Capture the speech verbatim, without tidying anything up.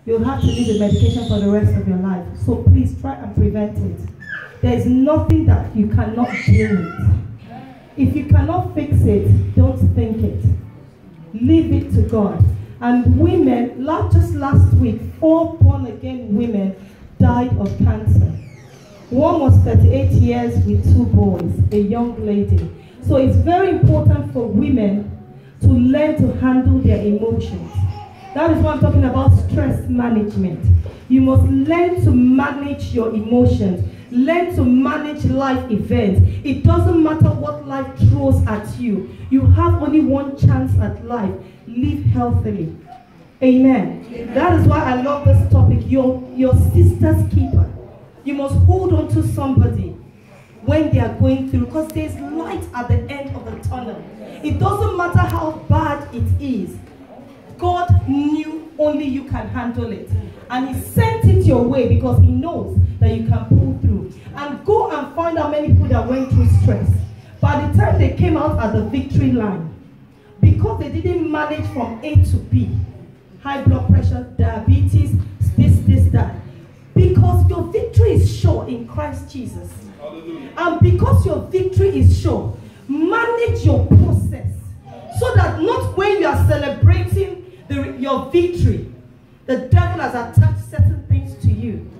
you'll have to need the medication for the rest of your life. So please try and prevent it. There is nothing that you cannot deal with. If you cannot fix it, don't think it. Leave it to God. And women, just last week, four born-again women died of cancer. One was thirty-eight years with two boys, a young lady. So it's very important for women to learn to handle their emotions. That is what I'm talking about, stress management. You must learn to manage your emotions. Learn to manage life events. It doesn't matter what life throws at you. You have only one chance at life. Live healthily. Amen. Amen. That is why I love this topic. Your, your sister's keeper. You must hold on to somebody when they are going through, because there's light at the end of the tunnel. It doesn't matter how bad it is. God knew only you can handle it. And he sent it your way because he knows that you can pull through. And go and find out many people that went through stress. By the time they came out at the victory line, because they didn't manage from A to B, high blood pressure, diabetes, this, this, that. Because your victory is sure in Christ Jesus. Hallelujah. And because your victory is sure, manage your process. So that not when you are celebrating the, your victory, the devil has attached certain things to you